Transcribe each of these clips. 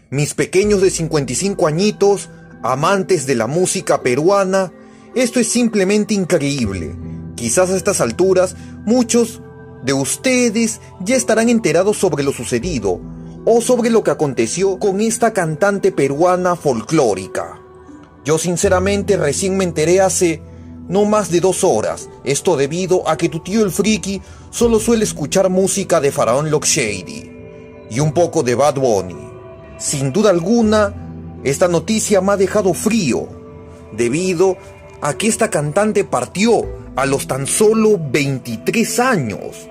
Mis pequeños de 55 añitos, amantes de la música peruana, esto es simplemente increíble. Quizás a estas alturas muchos de ustedes ya estarán enterados sobre lo sucedido o sobre lo que aconteció con esta cantante peruana folclórica. Yo sinceramente recién me enteré hace no más de 2 horas, esto debido a que tu tío el friki solo suele escuchar música de Faraón Locke Shady y un poco de Bad Bunny. Sin duda alguna, esta noticia me ha dejado frío, debido a que esta cantante partió a los tan solo 23 años.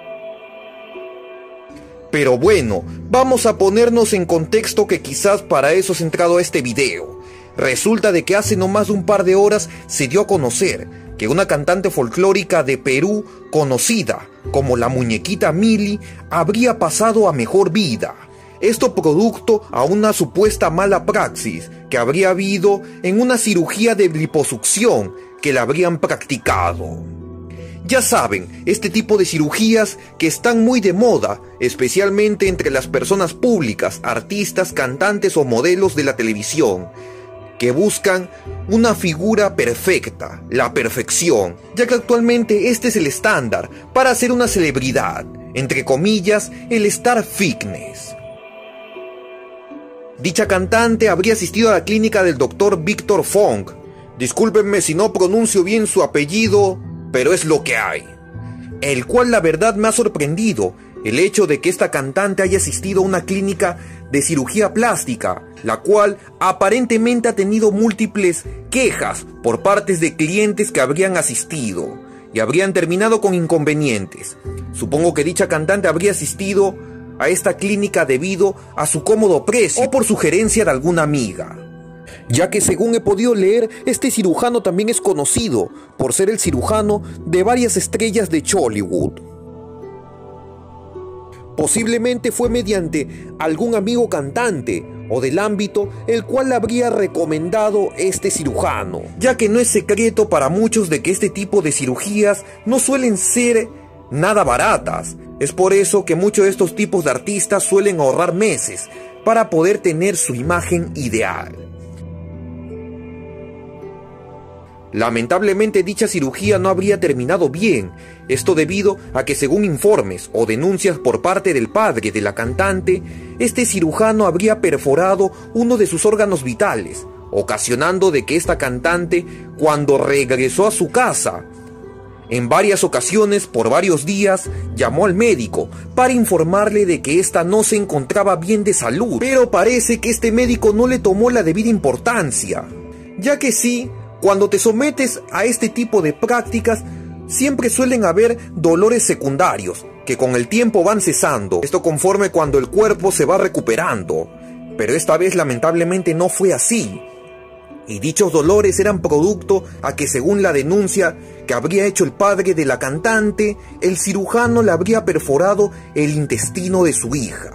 Pero bueno, vamos a ponernos en contexto, que quizás para eso has entrado a este video. Resulta de que hace no más de un par de horas se dio a conocer que una cantante folclórica de Perú, conocida como la Muñequita Mili, habría pasado a mejor vida. Esto producto a una supuesta mala praxis que habría habido en una cirugía de liposucción que la habrían practicado. Ya saben, este tipo de cirugías que están muy de moda, especialmente entre las personas públicas, artistas, cantantes o modelos de la televisión, que buscan una figura perfecta, la perfección, ya que actualmente este es el estándar para ser una celebridad, entre comillas, el star fitness. Dicha cantante habría asistido a la clínica del Dr. Víctor Funk. Discúlpenme si no pronuncio bien su apellido, pero es lo que hay. El cual la verdad me ha sorprendido el hecho de que esta cantante haya asistido a una clínica de cirugía plástica, la cual aparentemente ha tenido múltiples quejas por partes de clientes que habrían asistido y habrían terminado con inconvenientes. Supongo que dicha cantante habría asistido a esta clínica debido a su cómodo precio o por sugerencia de alguna amiga, ya que según he podido leer, este cirujano también es conocido por ser el cirujano de varias estrellas de Chollywood. Posiblemente fue mediante algún amigo cantante o del ámbito el cual le habría recomendado este cirujano, ya que no es secreto para muchos de que este tipo de cirugías no suelen ser nada baratas. Es por eso que muchos de estos tipos de artistas suelen ahorrar meses para poder tener su imagen ideal. Lamentablemente dicha cirugía no habría terminado bien, esto debido a que según informes o denuncias por parte del padre de la cantante, este cirujano habría perforado uno de sus órganos vitales, ocasionando de que esta cantante, cuando regresó a su casa, en varias ocasiones, por varios días, llamó al médico para informarle de que ésta no se encontraba bien de salud, pero parece que este médico no le tomó la debida importancia, ya que sí, cuando te sometes a este tipo de prácticas, siempre suelen haber dolores secundarios, que con el tiempo van cesando, esto conforme cuando el cuerpo se va recuperando, pero esta vez lamentablemente no fue así. Y dichos dolores eran producto a que, según la denuncia que habría hecho el padre de la cantante, el cirujano le habría perforado el intestino de su hija.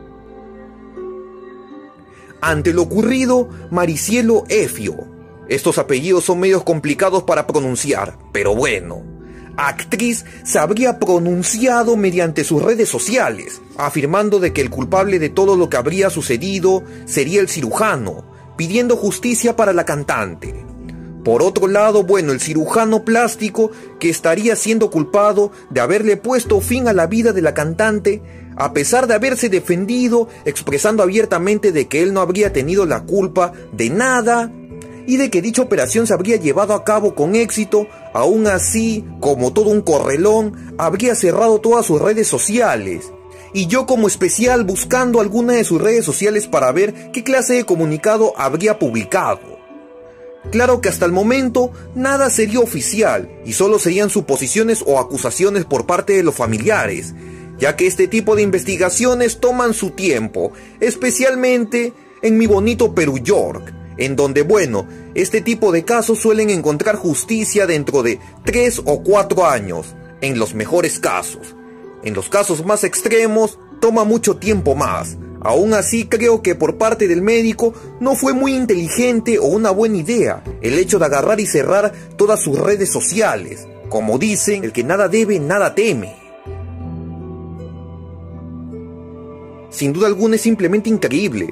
Ante lo ocurrido, Maricielo Efio, estos apellidos son medios complicados para pronunciar, pero bueno, actriz, se habría pronunciado mediante sus redes sociales, afirmando de que el culpable de todo lo que habría sucedido sería el cirujano, pidiendo justicia para la cantante. Por otro lado, bueno, el cirujano plástico, que estaría siendo culpado de haberle puesto fin a la vida de la cantante, a pesar de haberse defendido, expresando abiertamente de que él no habría tenido la culpa de nada, y de que dicha operación se habría llevado a cabo con éxito. Aún así, como todo un correlón, habría cerrado todas sus redes sociales. Y yo como especial buscando alguna de sus redes sociales para ver qué clase de comunicado habría publicado. Claro que hasta el momento nada sería oficial y solo serían suposiciones o acusaciones por parte de los familiares, ya que este tipo de investigaciones toman su tiempo, especialmente en mi bonito Perú York, en donde, bueno, este tipo de casos suelen encontrar justicia dentro de 3 o 4 años, en los mejores casos. En los casos más extremos, toma mucho tiempo más. Aún así, creo que por parte del médico no fue muy inteligente o una buena idea el hecho de agarrar y cerrar todas sus redes sociales. Como dicen, el que nada debe, nada teme. Sin duda alguna es simplemente increíble.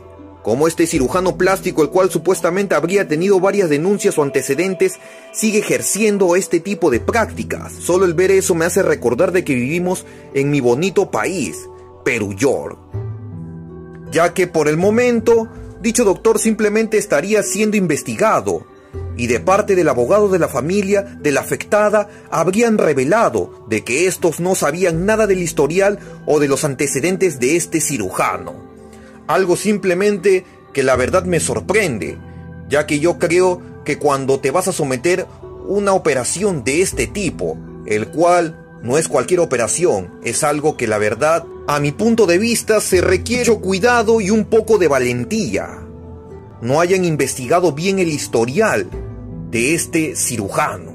Cómo este cirujano plástico, el cual supuestamente habría tenido varias denuncias o antecedentes, sigue ejerciendo este tipo de prácticas. Solo el ver eso me hace recordar de que vivimos en mi bonito país, Perú York. Ya que por el momento, dicho doctor simplemente estaría siendo investigado, y de parte del abogado de la familia de la afectada habrían revelado de que estos no sabían nada del historial o de los antecedentes de este cirujano. Algo simplemente que la verdad me sorprende, ya que yo creo que cuando te vas a someter a una operación de este tipo, el cual no es cualquier operación, es algo que la verdad, a mi punto de vista, se requiere mucho cuidado y un poco de valentía. No hayan investigado bien el historial de este cirujano.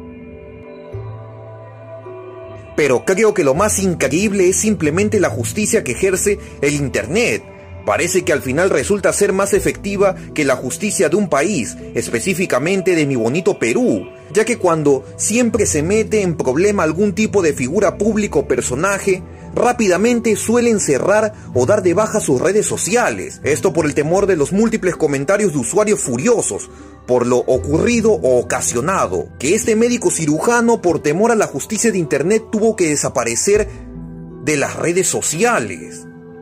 Pero creo que lo más increíble es simplemente la justicia que ejerce el internet. Parece que al final resulta ser más efectiva que la justicia de un país, específicamente de mi bonito Perú, ya que cuando siempre se mete en problema algún tipo de figura pública o personaje, rápidamente suelen cerrar o dar de baja sus redes sociales. Esto por el temor de los múltiples comentarios de usuarios furiosos por lo ocurrido o ocasionado, que este médico cirujano, por temor a la justicia de internet, tuvo que desaparecer de las redes sociales.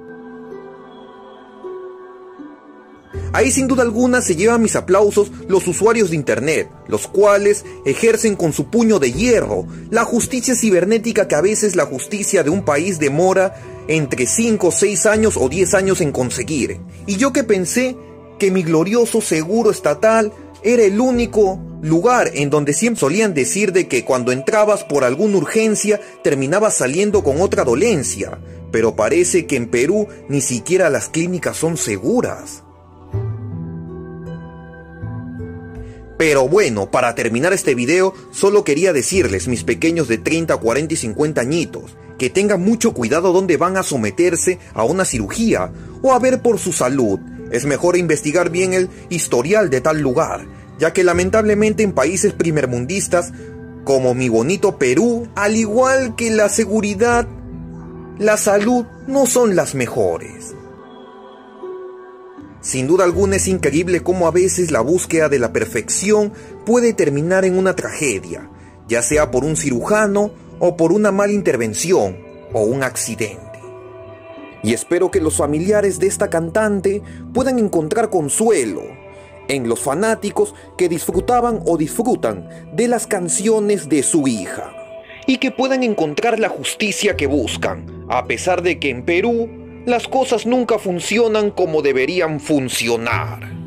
Ahí sin duda alguna se llevan mis aplausos los usuarios de internet, los cuales ejercen con su puño de hierro la justicia cibernética que a veces la justicia de un país demora entre 5, 6 años o 10 años en conseguir. Y yo que pensé que mi glorioso seguro estatal era el único lugar en donde siempre solían decir de que cuando entrabas por alguna urgencia terminabas saliendo con otra dolencia, pero parece que en Perú ni siquiera las clínicas son seguras. Pero bueno, para terminar este video, solo quería decirles, mis pequeños de 30, 40 y 50 añitos, que tengan mucho cuidado donde van a someterse a una cirugía o a ver por su salud. Es mejor investigar bien el historial de tal lugar, ya que lamentablemente en países primermundistas como mi bonito Perú, al igual que la seguridad, la salud no son las mejores. Sin duda alguna es increíble cómo a veces la búsqueda de la perfección puede terminar en una tragedia, ya sea por un cirujano o por una mala intervención o un accidente. Y espero que los familiares de esta cantante puedan encontrar consuelo en los fanáticos que disfrutaban o disfrutan de las canciones de su hija, y que puedan encontrar la justicia que buscan, a pesar de que en Perú las cosas nunca funcionan como deberían funcionar.